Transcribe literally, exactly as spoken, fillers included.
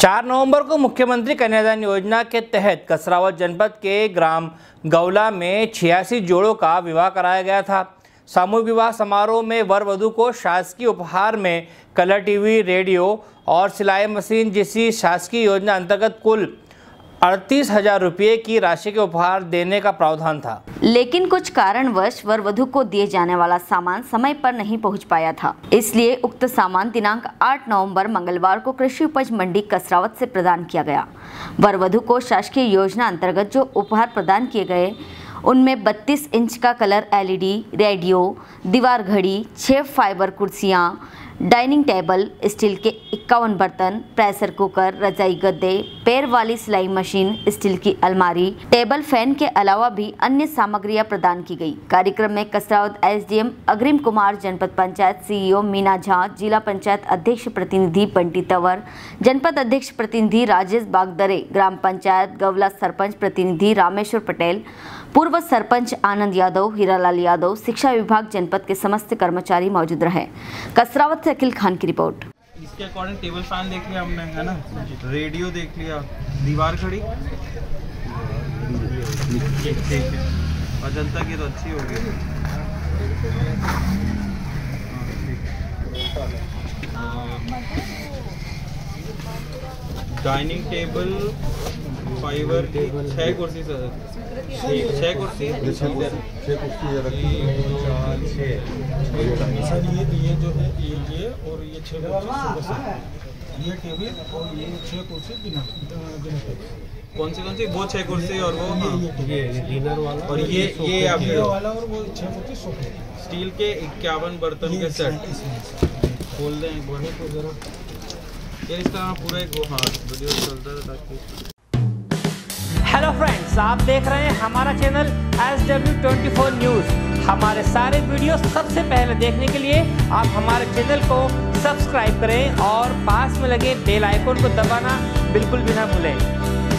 चार नवंबर को मुख्यमंत्री कन्यादान योजना के तहत कसरावत जनपद के ग्राम गौला में छियासी जोड़ों का विवाह कराया गया था। सामूहिक विवाह समारोह में वर वधू को शासकीय उपहार में कलर टीवी, रेडियो और सिलाई मशीन जैसी शासकीय योजना अंतर्गत कुल अड़तीस हजार रुपये की राशि के उपहार देने का प्रावधान था। लेकिन कुछ कारणवश वर वधू को दिए जाने वाला सामान समय पर नहीं पहुंच पाया था, इसलिए उक्त सामान दिनांक आठ नवंबर मंगलवार को कृषि उपज मंडी कसरावत से प्रदान किया गया। वर वधू को शासकीय योजना अंतर्गत जो उपहार प्रदान किए गए उनमें बत्तीस इंच का कलर एलईडी, रेडियो, दीवार घड़ी, छह फाइबर कुर्सियां, डाइनिंग टेबल, स्टील के इक्यावन बर्तन, प्रेशर कुकर, रजाई गद्दे, पैर वाली सिलाई मशीन, स्टील की अलमारी, टेबल फैन के अलावा भी अन्य सामग्रियां प्रदान की गई। कार्यक्रम में कसरावत एसडीएम अग्रिम कुमार, जनपद पंचायत सीईओ मीना झा, जिला पंचायत अध्यक्ष प्रतिनिधि बंटी तंवर, जनपद अध्यक्ष प्रतिनिधि राजेश बागदरे, ग्राम पंचायत गवला सरपंच प्रतिनिधि रामेश्वर पटेल, पूर्व सरपंच आनंद यादव, हीरालाल यादव, शिक्षा विभाग जनपद के समस्त कर्मचारी मौजूद रहे। कसरावत से अखिल खान की रिपोर्ट। इसके अकॉर्डिंग टेबल फैन देख लिया हमने, है ना, रेडियो देख लिया, दीवार खड़ी, अजंता की तो अच्छी होगी। डाइनिंग टेबल फाइबर की छह कुर्सी, छह कुर्सी सर ये ये जो है ये ये और ये छह कुर्सी, ये टेबल और ये छह कुर्सी डिनर कौन सी कौन सी वो छह कुर्सी और वो हाँ ये डिनर वाला और ये ये ये वाला और वो छह कुर्सी सोफे, स्टील के इक्यावन बर्तन के सेट खोल दें एक बार तो जरा ये इसका पूरा एक वो हाँ वीडियो चलता है ताकि। हेलो फ्रेंड्स, आप देख रहे हैं हमारा channel S W twenty four news. हमारे सारे वीडियो सबसे पहले देखने के लिए आप हमारे चैनल को सब्सक्राइब करें और पास में लगे बेल आइकन को दबाना बिल्कुल भी ना भूलें।